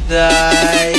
juday.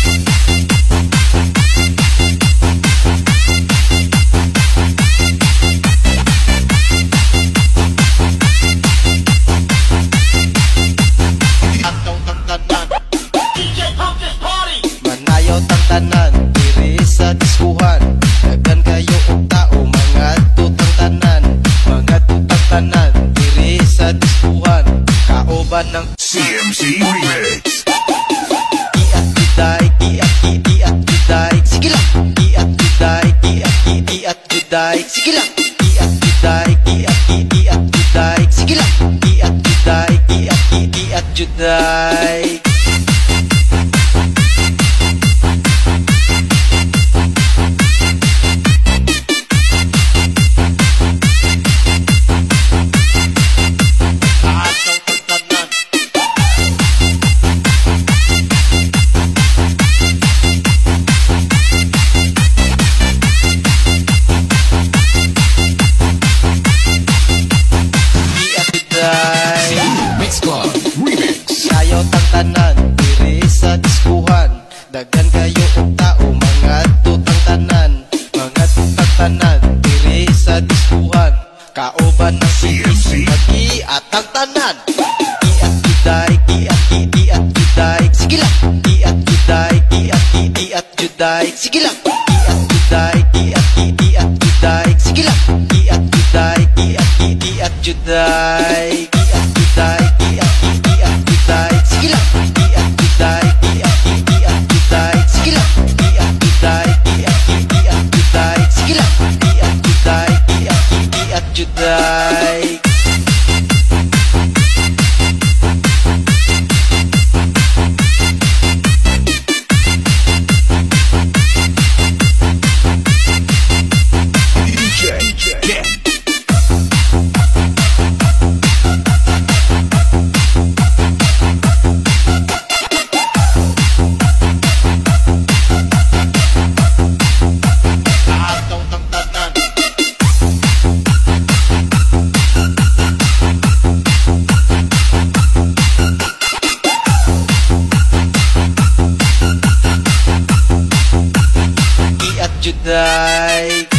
Manayaw tang tanan diri sa diskuhan, daghan kayo og tao mga tutang tanan, mga tutang tanan diri sa diskuhan, kaoban ng CMC Remix. Iat juday, iat juday, sige lang. Iat juday, iat juday, sige lang. Iat juday, iat juday, sige lang. Iat juday, iat juday. Mix Club Remix. Ayaw tang tanan diri sa diskuhan, daghan kayo og tao mga tutang tanan, mga tutang tanan diri sa diskuhan, kaoban ng CMC. Mag-iat ang tanan. Iat juday, iat juday, sige lang. Iat juday, iat juday, sige lang. Iat juday, iat juday, sige lang. Iat juday, iat juday. Iat juday, iat juday, sige lang. Iat juday, iat juday, sige lang. Iat juday, iat juday, sige lang. Iat juday, iat juday. DJ Ken. Iat juday.